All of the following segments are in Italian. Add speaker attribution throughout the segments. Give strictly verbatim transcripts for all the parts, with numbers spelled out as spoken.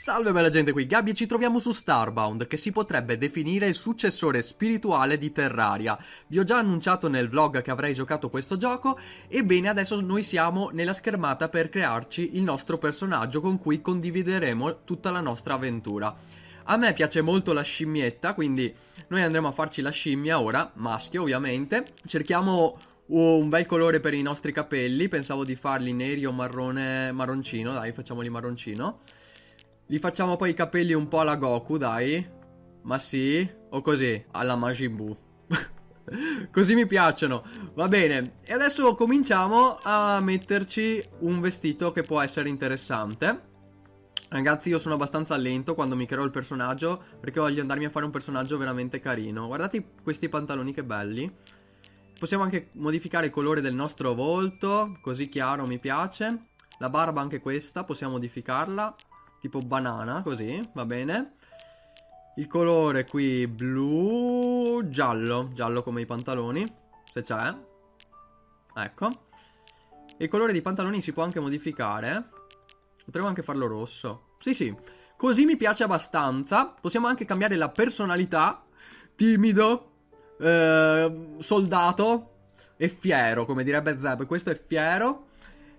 Speaker 1: Salve bella gente, qui Gabby e ci troviamo su Starbound, che si potrebbe definire il successore spirituale di Terraria. Vi ho già annunciato nel vlog che avrei giocato questo gioco, ebbene adesso noi siamo nella schermata per crearci il nostro personaggio con cui condivideremo tutta la nostra avventura. A me piace molto la scimmietta, quindi noi andremo a farci la scimmia ora, maschio ovviamente. Cerchiamo un bel colore per i nostri capelli, pensavo di farli neri o marrone, marroncino, dai facciamoli marroncino. Li facciamo poi i capelli un po' alla Goku, dai. Ma sì, o così, alla Majin Buu. Così mi piacciono. Va bene, e adesso cominciamo a metterci un vestito che può essere interessante. Ragazzi, io sono abbastanza lento quando mi creo il personaggio, perché voglio andarmi a fare un personaggio veramente carino. Guardate questi pantaloni che belli. Possiamo anche modificare il colore del nostro volto, così chiaro mi piace. La barba anche questa, possiamo modificarla tipo banana, così, va bene. Il colore qui blu, giallo, giallo come i pantaloni, se c'è. Ecco. Il colore dei pantaloni si può anche modificare. Potremmo anche farlo rosso. Sì, sì. Così mi piace abbastanza. Possiamo anche cambiare la personalità. Timido, eh, soldato e fiero, come direbbe Zeb. Questo è fiero.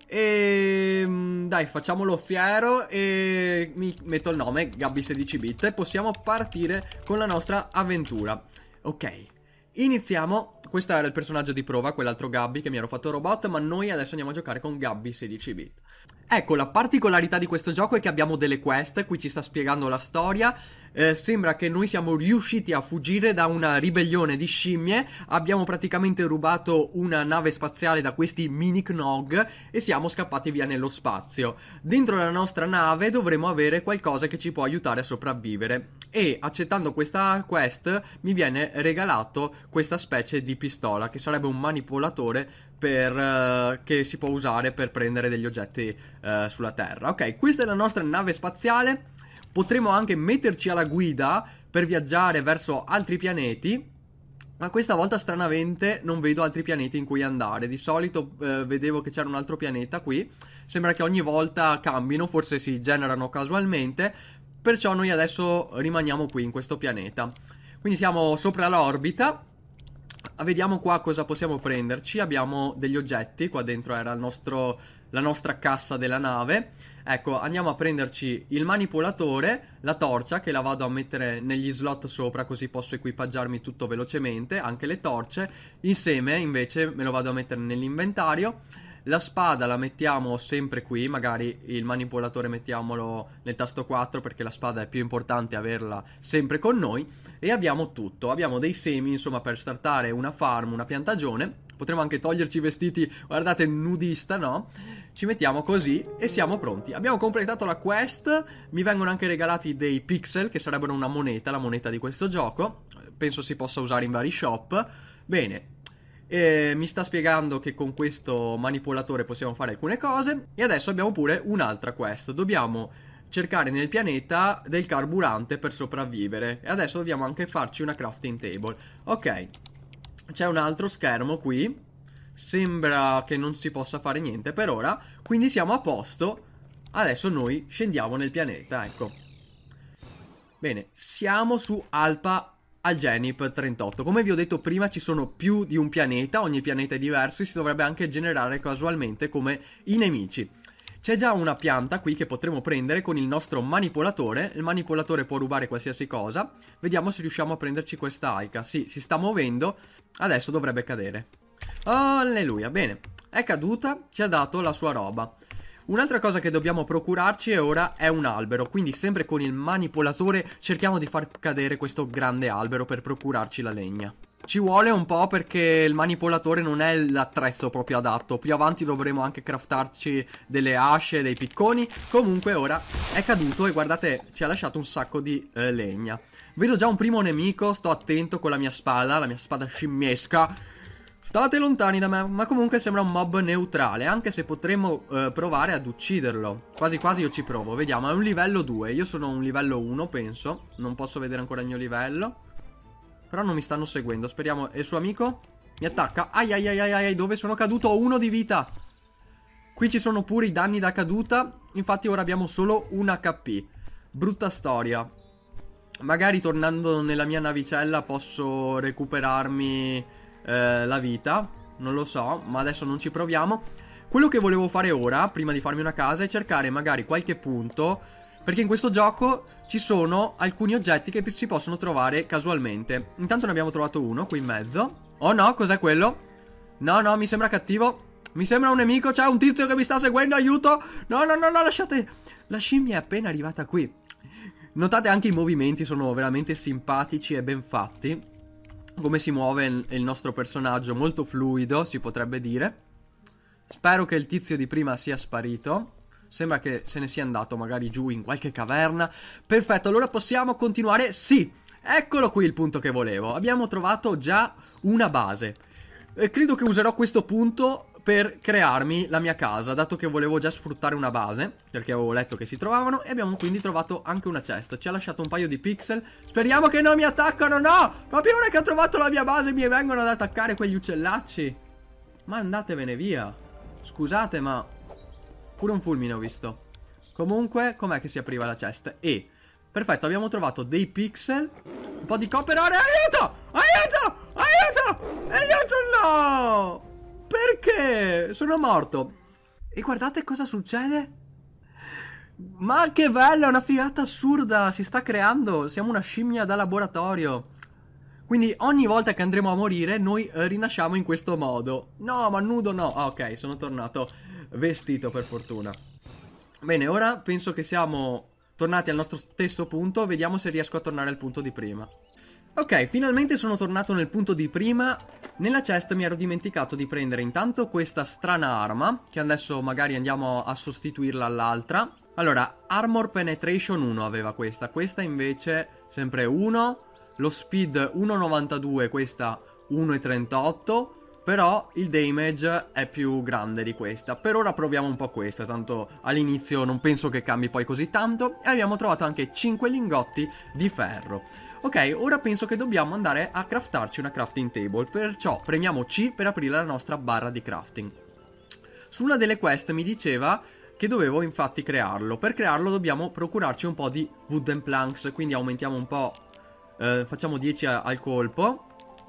Speaker 1: E dai, facciamolo fiero e mi metto il nome Gabby sedici bit e possiamo partire con la nostra avventura. Ok, iniziamo. Questo era il personaggio di prova, quell'altro Gabby che mi ero fatto robot, ma noi adesso andiamo a giocare con Gabby sedici bit. Ecco, la particolarità di questo gioco è che abbiamo delle quest, qui ci sta spiegando la storia. Eh, sembra che noi siamo riusciti a fuggire da una ribellione di scimmie. Abbiamo praticamente rubato una nave spaziale da questi mini Knog e siamo scappati via nello spazio. Dentro la nostra nave dovremo avere qualcosa che ci può aiutare a sopravvivere. E accettando questa quest mi viene regalato questa specie di pistola, che sarebbe un manipolatore per, uh, che si può usare per prendere degli oggetti uh, sulla Terra. Ok, questa è la nostra nave spaziale. Potremo anche metterci alla guida per viaggiare verso altri pianeti, ma questa volta stranamente non vedo altri pianeti in cui andare. Di solito uh, vedevo che c'era un altro pianeta qui. Sembra che ogni volta cambino, forse si generano casualmente. Perciò noi adesso rimaniamo qui in questo pianeta. Quindi siamo sopra l'orbita. Vediamo qua cosa possiamo prenderci. Abbiamo degli oggetti. Qua dentro era il nostro, la nostra cassa della nave. Ecco, andiamo a prenderci il manipolatore, la torcia che la vado a mettere negli slot sopra, così posso equipaggiarmi tutto velocemente, anche le torce. Il seme invece me lo vado a mettere nell'inventario. La spada la mettiamo sempre qui, magari il manipolatore mettiamolo nel tasto quattro, perché la spada è più importante averla sempre con noi. E abbiamo tutto, abbiamo dei semi insomma per startare una farm, una piantagione. Potremmo anche toglierci i vestiti, guardate, nudista, no? Ci mettiamo così e siamo pronti. Abbiamo completato la quest, mi vengono anche regalati dei pixel, che sarebbero una moneta, la moneta di questo gioco. Penso si possa usare in vari shop. Bene. E mi sta spiegando che con questo manipolatore possiamo fare alcune cose. E adesso abbiamo pure un'altra quest. Dobbiamo cercare nel pianeta del carburante per sopravvivere. E adesso dobbiamo anche farci una crafting table. Ok, c'è un altro schermo qui. Sembra che non si possa fare niente per ora. Quindi siamo a posto. Adesso noi scendiamo nel pianeta, ecco. Bene, siamo su Alpha Algenip trentotto. Come vi ho detto prima, ci sono più di un pianeta, ogni pianeta è diverso e si dovrebbe anche generare casualmente come i nemici. C'è già una pianta qui che potremo prendere con il nostro manipolatore. Il manipolatore può rubare qualsiasi cosa. Vediamo se riusciamo a prenderci questa alca. Sì, si sta muovendo. Adesso dovrebbe cadere. Alleluia, bene. È caduta, ci ha dato la sua roba. Un'altra cosa che dobbiamo procurarci ora è un albero, quindi sempre con il manipolatore cerchiamo di far cadere questo grande albero per procurarci la legna. Ci vuole un po' perché il manipolatore non è l'attrezzo proprio adatto, più avanti dovremo anche craftarci delle asce, dei picconi. Comunque ora è caduto e guardate, ci ha lasciato un sacco di eh, legna. Vedo già un primo nemico, sto attento con la mia spada, la mia spada scimmiesca. State lontani da me, ma comunque sembra un mob neutrale, anche se potremmo eh, provare ad ucciderlo. Quasi quasi io ci provo, vediamo, è un livello due, io sono un livello uno penso, non posso vedere ancora il mio livello. Però non mi stanno seguendo, speriamo, e il suo amico mi attacca, ai ai ai ai ai, dove sono caduto, ho uno di vita. Qui ci sono pure i danni da caduta, infatti ora abbiamo solo un H P. brutta storia. Magari tornando nella mia navicella posso recuperarmi eh, la vita. Non lo so, ma adesso non ci proviamo. Quello che volevo fare ora, prima di farmi una casa, è cercare magari qualche punto, perché in questo gioco ci sono alcuni oggetti che si possono trovare casualmente. Intanto ne abbiamo trovato uno qui in mezzo. Oh no, cos'è quello? No, no, mi sembra cattivo. Mi sembra un nemico, c'è un tizio che mi sta seguendo, aiuto. No, no, no, no, lasciate. La scimmia è appena arrivata qui. Notate anche i movimenti, sono veramente simpatici e ben fatti. Come si muove il, il nostro personaggio, molto fluido, si potrebbe dire. Spero che il tizio di prima sia sparito. Sembra che se ne sia andato magari giù in qualche caverna. Perfetto, allora possiamo continuare. Sì, eccolo qui il punto che volevo. Abbiamo trovato già una base. E credo che userò questo punto per crearmi la mia casa, dato che volevo già sfruttare una base, perché avevo letto che si trovavano, e abbiamo quindi trovato anche una cesta. Ci ha lasciato un paio di pixel. Speriamo che non mi attaccano, no! Proprio ora che ho trovato la mia base mi vengono ad attaccare quegli uccellacci. Ma andatevene via. Scusate, ma pure un fulmine ho visto. Comunque, com'è che si apriva la cesta? E, perfetto, abbiamo trovato dei pixel, un po' di copper ore. Aiuto! Aiuto! Aiuto! Aiuto, no! Perché? Sono morto. E guardate cosa succede. Ma che bella, una figata assurda. Si sta creando. Siamo una scimmia da laboratorio. Quindi ogni volta che andremo a morire noi eh, rinasciamo in questo modo. No, ma nudo no. Ah, ok, sono tornato vestito per fortuna. Bene, ora penso che siamo tornati al nostro stesso punto. Vediamo se riesco a tornare al punto di prima. Ok, finalmente sono tornato nel punto di prima. Nella chest mi ero dimenticato di prendere intanto questa strana arma, che adesso magari andiamo a sostituirla all'altra. Allora, Armor Penetration uno aveva questa, questa invece sempre uno, lo speed uno virgola novantadue, questa uno virgola trentotto, però il damage è più grande di questa. Per ora proviamo un po' questa, tanto all'inizio non penso che cambi poi così tanto. E abbiamo trovato anche cinque lingotti di ferro. Ok, ora penso che dobbiamo andare a craftarci una crafting table, perciò premiamo C per aprire la nostra barra di crafting. Su una delle quest mi diceva che dovevo infatti crearlo. Per crearlo dobbiamo procurarci un po' di wooden planks, quindi aumentiamo un po', eh, facciamo dieci a, al colpo.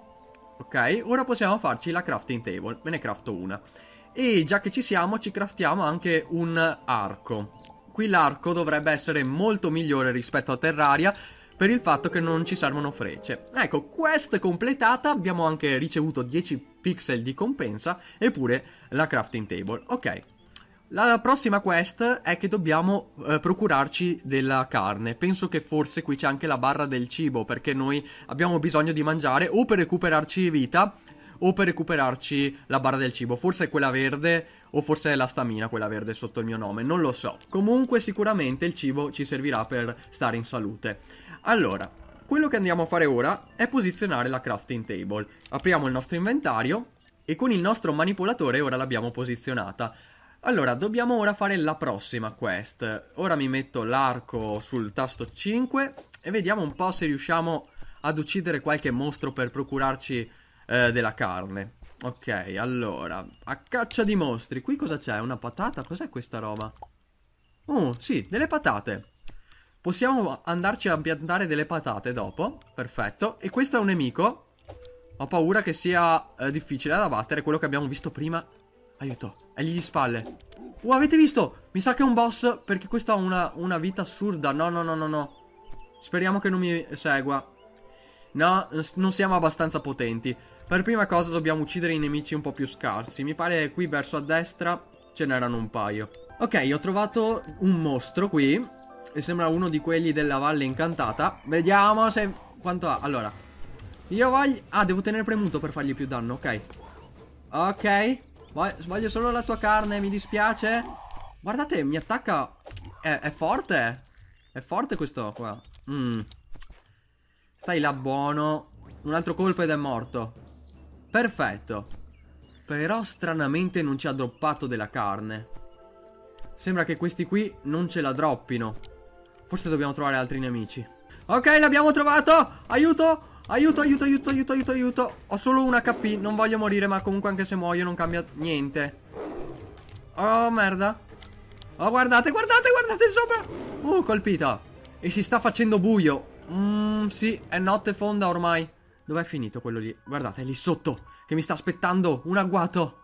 Speaker 1: Ok, ora possiamo farci la crafting table, me ne crafto una. E già che ci siamo ci craftiamo anche un arco. Qui l'arco dovrebbe essere molto migliore rispetto a Terraria, per il fatto che non ci servono frecce. Ecco, quest completata, abbiamo anche ricevuto dieci pixel di compensa e pure la crafting table. Ok, la prossima quest è che dobbiamo eh, procurarci della carne. Penso che forse qui c'è anche la barra del cibo, perché noi abbiamo bisogno di mangiare o per recuperarci vita o per recuperarci la barra del cibo. Forse è quella verde o forse è la stamina quella verde sotto il mio nome, non lo so. Comunque sicuramente il cibo ci servirà per stare in salute. Allora, quello che andiamo a fare ora è posizionare la crafting table. Apriamo il nostro inventario e con il nostro manipolatore ora l'abbiamo posizionata. Allora, dobbiamo ora fare la prossima quest. Ora mi metto l'arco sul tasto cinque e vediamo un po' se riusciamo ad uccidere qualche mostro per procurarci eh, della carne. Ok, allora, a caccia di mostri. Qui cosa c'è? Una patata? Cos'è questa roba? Oh, sì, delle patate. Possiamo andarci a piantare delle patate dopo. Perfetto. E questo è un nemico. Ho paura che sia eh, difficile da battere. Quello che abbiamo visto prima. Aiuto, è lì di spalle. Uh, avete visto? Mi sa che è un boss, perché questo ha una, una vita assurda. No, no, no, no, no. Speriamo che non mi segua. No, non siamo abbastanza potenti. Per prima cosa dobbiamo uccidere i nemici un po' più scarsi. Mi pare che qui verso a destra ce n'erano un paio. Ok, ho trovato un mostro qui. E sembra uno di quelli della Valle Incantata. Vediamo se... quanto ha. Allora, io voglio... ah, devo tenere premuto per fargli più danno, ok. Ok, voglio solo la tua carne, mi dispiace. Guardate, mi attacca. È, è forte. È forte questo qua. mm. Stai là, buono. Un altro colpo ed è morto. Perfetto. Però stranamente non ci ha droppato della carne. Sembra che questi qui non ce la droppino. Forse dobbiamo trovare altri nemici. Ok, l'abbiamo trovato. Aiuto, aiuto, aiuto, aiuto, aiuto, aiuto, aiuto. Ho solo un H P, non voglio morire, ma comunque anche se muoio non cambia niente. Oh, merda. Oh, guardate, guardate, guardate sopra. Uh, colpita. E si sta facendo buio. Mmm, sì, è notte fonda ormai. Dov'è finito quello lì? Guardate, è lì sotto, che mi sta aspettando un agguato.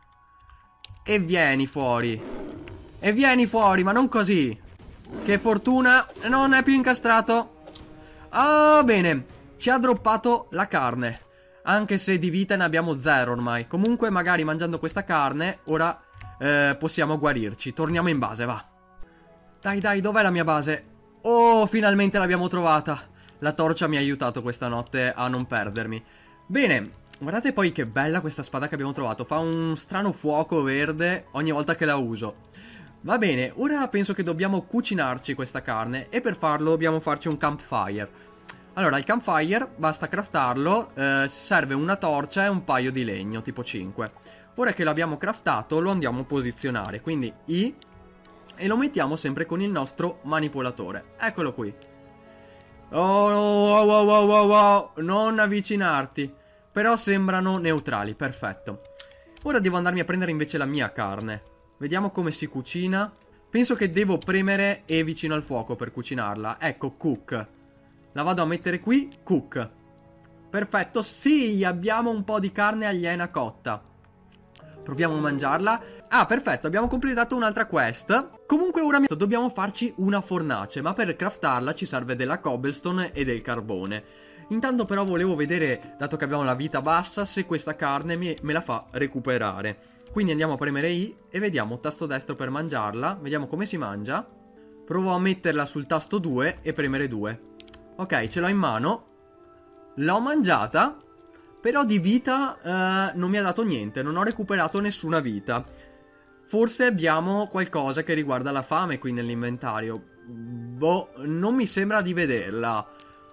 Speaker 1: E vieni fuori. E vieni fuori, ma non così. Che fortuna, non è più incastrato. Ah, bene. Ci ha droppato la carne. Anche se di vita ne abbiamo zero ormai. Comunque magari mangiando questa carne ora eh, possiamo guarirci. Torniamo in base, va. Dai, dai, dov'è la mia base? Oh, finalmente l'abbiamo trovata. La torcia mi ha aiutato questa notte a non perdermi. Bene, guardate poi che bella questa spada che abbiamo trovato. Fa un strano fuoco verde ogni volta che la uso. Va bene, ora penso che dobbiamo cucinarci questa carne. E per farlo dobbiamo farci un campfire. Allora, il campfire, basta craftarlo, eh, serve una torcia e un paio di legno, tipo cinque. Ora che l'abbiamo craftato, lo andiamo a posizionare, quindi I, e lo mettiamo sempre con il nostro manipolatore. Eccolo qui. Oh, wow, wow, wow, wow, wow, non avvicinarti. Però sembrano neutrali, perfetto. Ora devo andarmi a prendere invece la mia carne. Vediamo come si cucina. Penso che devo premere E vicino al fuoco per cucinarla. Ecco, cook. La vado a mettere qui, cook. Perfetto, sì, abbiamo un po' di carne aliena cotta. Proviamo a mangiarla. Ah, perfetto, abbiamo completato un'altra quest. Comunque ora dobbiamo farci una fornace, ma per craftarla ci serve della cobblestone e del carbone. Intanto però volevo vedere, dato che abbiamo la vita bassa, se questa carne me, me la fa recuperare. Quindi andiamo a premere I e vediamo tasto destro per mangiarla. Vediamo come si mangia. Provo a metterla sul tasto due e premere due. Ok, ce l'ho in mano. L'ho mangiata. Però di vita eh, non mi ha dato niente. Non ho recuperato nessuna vita. Forse abbiamo qualcosa che riguarda la fame qui nell'inventario. Boh, non mi sembra di vederla.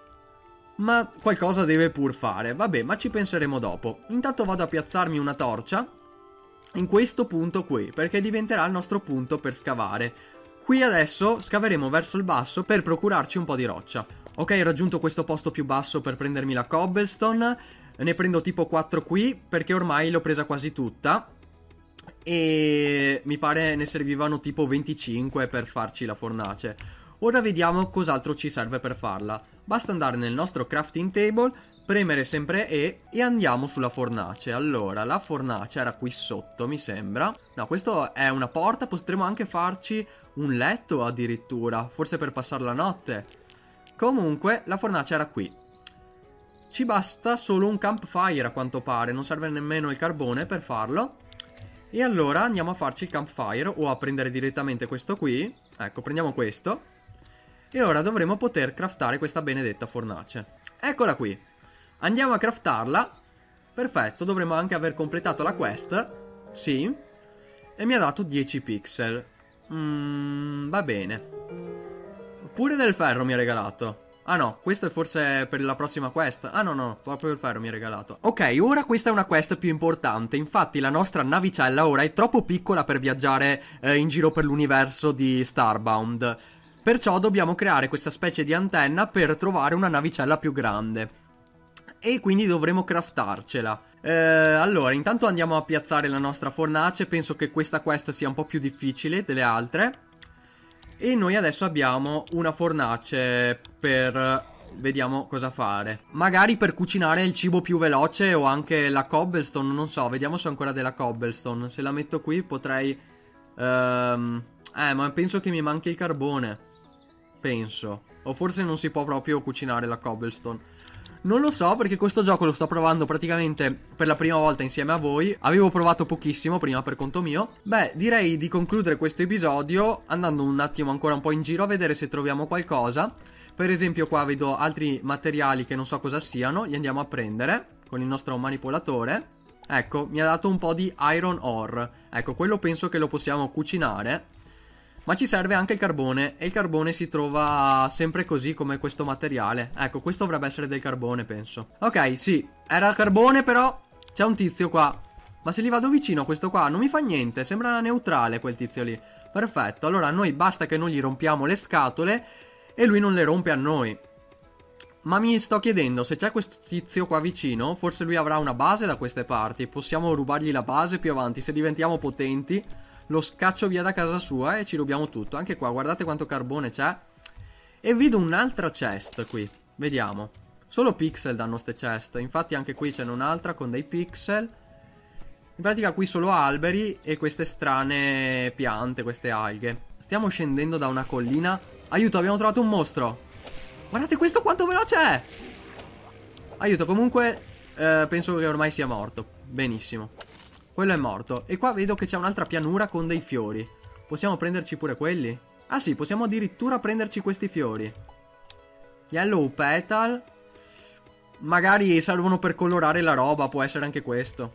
Speaker 1: Ma qualcosa deve pur fare. Vabbè, ma ci penseremo dopo. Intanto vado a piazzarmi una torcia in questo punto qui, perché diventerà il nostro punto per scavare. Qui adesso scaveremo verso il basso per procurarci un po' di roccia. Ok, ho raggiunto questo posto più basso per prendermi la cobblestone. Ne prendo tipo quattro qui, perché ormai l'ho presa quasi tutta. E mi pare ne servivano tipo venticinque per farci la fornace. Ora vediamo cos'altro ci serve per farla. Basta andare nel nostro crafting table, premere sempre E e andiamo sulla fornace. Allora, la fornace era qui sotto, mi sembra. No, questo è una porta, potremmo anche farci un letto addirittura, forse per passare la notte. Comunque, la fornace era qui. Ci basta solo un campfire a quanto pare, non serve nemmeno il carbone per farlo. E allora andiamo a farci il campfire o a prendere direttamente questo qui. Ecco, prendiamo questo. E ora dovremo poter craftare questa benedetta fornace. Eccola qui. Andiamo a craftarla. Perfetto, dovremmo anche aver completato la quest. Sì. E mi ha dato dieci pixel. Mm, va bene. Pure del ferro mi ha regalato. Ah no, questo è forse per la prossima quest. Ah no, no, proprio il ferro mi ha regalato. Ok, ora questa è una quest più importante. Infatti la nostra navicella ora è troppo piccola per viaggiare eh, in giro per l'universo di Starbound. Perciò dobbiamo creare questa specie di antenna per trovare una navicella più grande. E quindi dovremo craftarcela. Eh, allora, intanto andiamo a piazzare la nostra fornace. Penso che questa quest sia un po' più difficile delle altre. E noi adesso abbiamo una fornace per... Vediamo cosa fare. Magari per cucinare il cibo più veloce o anche la cobblestone, non so. Vediamo se ho ancora della cobblestone. Se la metto qui potrei... Ehm... Eh, ma penso che mi manchi il carbone. Penso. O forse non si può proprio cucinare la cobblestone. Non lo so, perché questo gioco lo sto provando praticamente per la prima volta insieme a voi. Avevo provato pochissimo prima per conto mio. Beh, direi di concludere questo episodio andando un attimo ancora un po' in giro a vedere se troviamo qualcosa. Per esempio qua vedo altri materiali che non so cosa siano. Li andiamo a prendere con il nostro manipolatore. Ecco, mi ha dato un po' di iron ore. Ecco, quello penso che lo possiamo cucinare. Ma ci serve anche il carbone. E il carbone si trova sempre così come questo materiale. Ecco, questo dovrebbe essere del carbone, penso. Ok, sì, era il carbone, però c'è un tizio qua. Ma se gli vado vicino a questo qua non mi fa niente. Sembra neutrale quel tizio lì. Perfetto, allora a noi basta che non gli rompiamo le scatole e lui non le rompe a noi. Ma mi sto chiedendo, se c'è questo tizio qua vicino, forse lui avrà una base da queste parti. Possiamo rubargli la base più avanti. Se diventiamo potenti, lo scaccio via da casa sua e ci rubiamo tutto. Anche qua, guardate quanto carbone c'è. E vedo un'altra chest qui. Vediamo. Solo pixel danno ste chest. Infatti anche qui c'è un'altra con dei pixel. In pratica qui solo alberi e queste strane piante, queste alghe. Stiamo scendendo da una collina. Aiuto, abbiamo trovato un mostro. Guardate questo quanto veloce è. Aiuto, comunque eh, penso che ormai sia morto. Benissimo. Quello è morto. E qua vedo che c'è un'altra pianura con dei fiori. Possiamo prenderci pure quelli? Ah sì, possiamo addirittura prenderci questi fiori. Yellow petal. Magari servono per colorare la roba, può essere anche questo.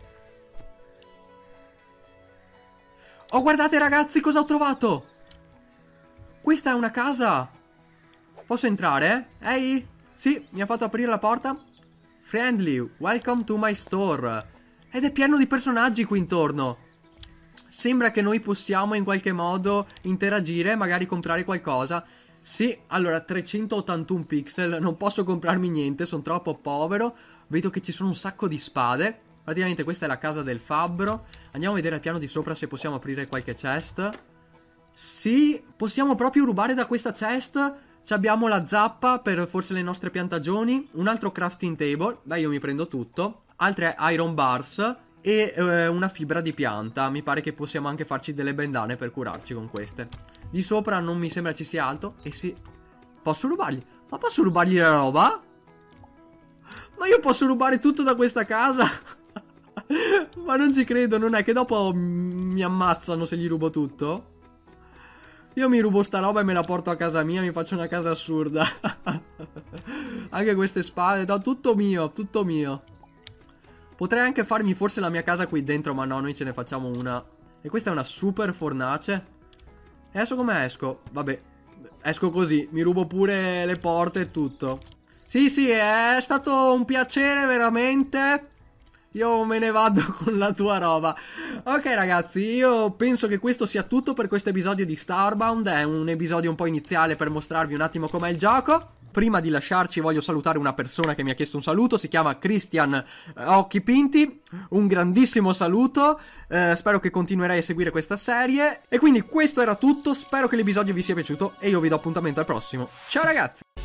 Speaker 1: Oh, guardate ragazzi cosa ho trovato. Questa è una casa. Posso entrare? Ehi? Sì, mi ha fatto aprire la porta. Friendly, welcome to my store. Ed è pieno di personaggi qui intorno. Sembra che noi possiamo in qualche modo interagire, magari comprare qualcosa. Sì, allora trecentottantuno pixel, non posso comprarmi niente, sono troppo povero. Vedo che ci sono un sacco di spade. Praticamente questa è la casa del fabbro. Andiamo a vedere al piano di sopra se possiamo aprire qualche chest. Sì, possiamo proprio rubare da questa chest. Ci abbiamo la zappa per forse le nostre piantagioni. Un altro crafting table. Beh, io mi prendo tutto. Altre iron bars. E eh, una fibra di pianta. Mi pare che possiamo anche farci delle bandane per curarci con queste. Di sopra non mi sembra ci sia alto. E sì, posso rubargli. Ma posso rubargli la roba? Ma io posso rubare tutto da questa casa? Ma non ci credo. Non è che dopo mi ammazzano se gli rubo tutto? Io mi rubo sta roba e me la porto a casa mia. Mi faccio una casa assurda. Anche queste spade. No, tutto mio, tutto mio. Potrei anche farmi forse la mia casa qui dentro, ma no, noi ce ne facciamo una. E questa è una super fornace. E adesso come esco? Vabbè, esco così, mi rubo pure le porte e tutto. Sì, sì, è stato un piacere veramente. Io me ne vado con la tua roba. Ok ragazzi, io penso che questo sia tutto per questo episodio di Starbound. È un episodio un po' iniziale per mostrarvi un attimo com'è il gioco. Prima di lasciarci voglio salutare una persona che mi ha chiesto un saluto. Si chiama Christian eh, Occhi Pinti. Un grandissimo saluto. eh, Spero che continuerai a seguire questa serie. E quindi questo era tutto. Spero che l'episodio vi sia piaciuto e io vi do appuntamento al prossimo. Ciao ragazzi.